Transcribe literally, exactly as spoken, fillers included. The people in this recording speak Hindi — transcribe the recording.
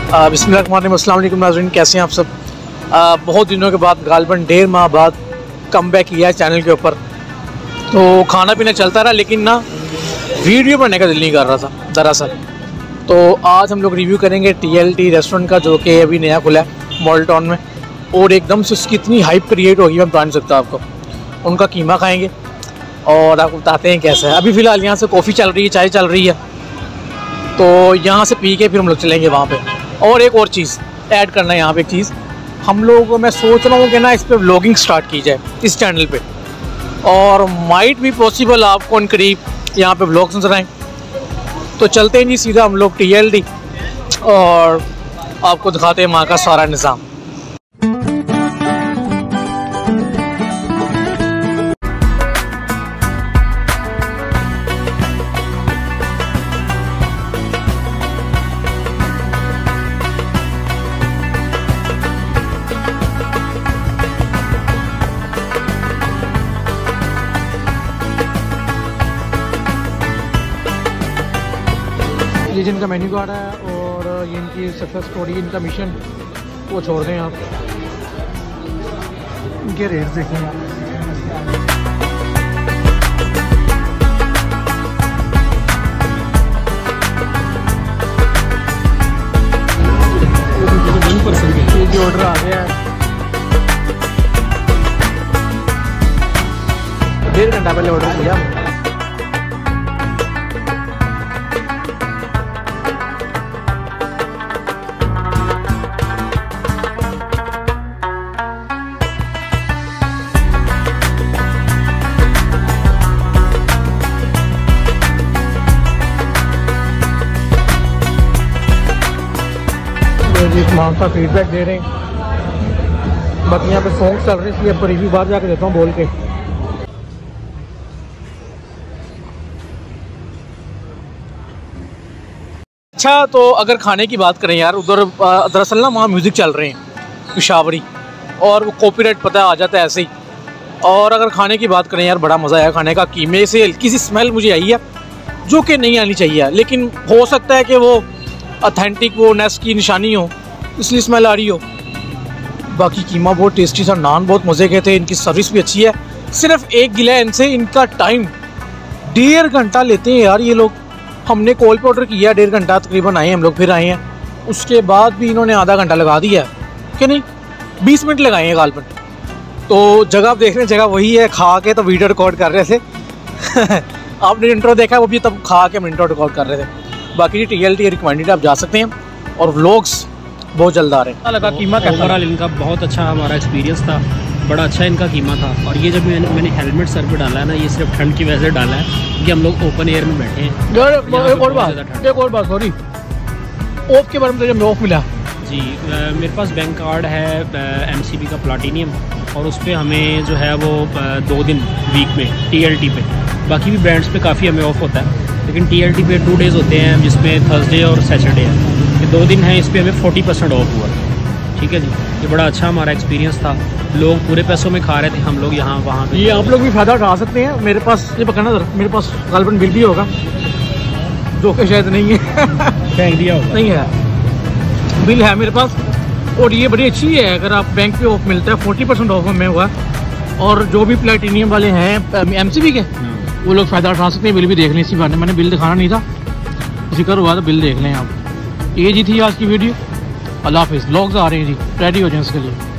बिस्मिल्लाहिर्रहमानिर्रहीम, अस्सलाम वालेकुम नाज़रीन, कैसे हैं आप सब। आ, बहुत दिनों के बाद गालिबन डेढ़ माह बाद कम बैक किया है चैनल के ऊपर। तो खाना पीना चलता रहा लेकिन ना वीडियो बनने का दिल नहीं कर रहा था दरअसल। तो आज हम लोग रिव्यू करेंगे टी एल टी रेस्टोरेंट का, जो कि अभी नया खुला है मॉडल टाउन में, और एकदम से उसकी इतनी हाइप क्रिएट होगी मैं बता नहीं सकता आपको। उनका कीमा खाएँगे और आपको बताते हैं कैसा है। अभी फ़िलहाल यहाँ से कॉफ़ी चल रही है, चाय चल रही है, तो यहाँ से पी के फिर हम लोग चलेंगे वहाँ पे। और एक और चीज़ ऐड करना है यहाँ पे, एक चीज़ हम लोग, मैं सोच रहा हूँ कि ना इस पर व्लॉगिंग स्टार्ट की जाए इस चैनल पे, और माइट भी पॉसिबल आपको इन करीब यहाँ पे व्लॉग्स नजर आएँ। तो चलते हैं जी सीधा हम लोग टी एल टी और आपको दिखाते हैं वहाँ का सारा निज़ाम। ये जिनका मेन्यू कार्ड है और ये इनकी सक्सेस स्टोरी, इनका मिशन वो छोड़ दें आप। इनके रेट्स देखें आप। ये जो ऑर्डर आ गया है डेढ़ घंटा पहले ऑर्डर किया। वहाँ का फीडबैक दे रहे हैं, बाकी यहाँ पे सॉन्ग चल रही है इसलिए अब रिव्यू बाहर जाके देता हूँ बोल के। अच्छा, तो अगर खाने की बात करें यार, उधर दरअसल ना वहाँ म्यूज़िक चल रहे हैं पिशावरी, और वो कॉपीराइट पता आ जाता है ऐसे ही। और अगर खाने की बात करें यार, बड़ा मज़ा आया खाने का। कीमे से हल्की सी स्मेल मुझे आई है जो कि नहीं आनी चाहिए, लेकिन हो सकता है कि वो ऑथेंटिक वो नेस की निशानी हो इसलिए स्मेल आ रही हो। बाकी कीमा बहुत टेस्टी था, नान बहुत मज़े के थे, इनकी सर्विस भी अच्छी है। सिर्फ एक गिला है इनसे, इनका टाइम डेढ़ घंटा लेते हैं यार ये लोग। हमने कॉल पे ऑर्डर किया, डेढ़ घंटा तकरीबन आए हम लोग, फिर आए हैं उसके बाद भी इन्होंने आधा घंटा लगा दिया है कि नहीं, बीस मिनट लगाए हैं गालबन। तो जगह आप देख रहे हैं, जगह वही है। खा के तो वीडियो रिकॉर्ड कर रहे थे आपने इंट्रो देखा, वो भी तब खा के हम इंट्रो रिकॉर्ड कर रहे थे। बाकी टी एल टी रिकमेंडेड, आप जा सकते हैं, और व्लॉग्स बहुत जल्द आ रहे हैं। लगा कीमा कैसा? ओवरऑल इनका बहुत अच्छा हमारा एक्सपीरियंस था, बड़ा अच्छा इनका कीमा था। और ये जब मैंने मैंने हेलमेट सर पे डाला है ना, ये सिर्फ ठंड की वजह से डाला है क्योंकि हम लोग ओपन एयर में बैठे हैं। यार एक और बात एक और बात सॉरी ऑफ के बारे में, जब ऑफ मिला जी, आ, मेरे पास बैंक कार्ड है एम सी बी का प्लाटीनियम, और उस पर हमें जो है वो आ, दो दिन वीक में टी एल टी पे, बाकी भी ब्रांड्स पे काफ़ी हमें ऑफ होता है, लेकिन टी एल टी पे टू डेज़ होते हैं जिसमें थर्सडे और सैटरडे है। ये दो दिन हैं, इस पर हमें फोर्टी परसेंट ऑफ हुआ। ठीक है जी, ये बड़ा अच्छा हमारा एक्सपीरियंस था। लोग पूरे पैसों में खा रहे थे, हम लोग यहाँ वहाँ पे। ये आप लोग भी फ़ायदा उठा सकते हैं। मेरे पास ये पकड़ना जरा, मेरे पास गालबन बिल भी होगा जो कि शायद नहीं है फेंक दिया होगा, नहीं है, बिल है मेरे पास। और ये बड़ी अच्छी है, अगर आप बैंक पे ऑफ मिलता है, फोर्टी परसेंट ऑफ में हुआ। और जो भी प्लेटिनियम वाले हैं एम सी बी के, वो लोग फ़ायदा उठा सकते हैं। बिल भी देख लें इसी बार, मैंने बिल दिखाना नहीं था, जिक्र हुआ तो बिल देख लें आप। ये जी थी आज की वीडियो। अल्लाह हाफिज़। व्लॉग्स आ रहे हैं जी, रेडी हो जाए उसके लिए।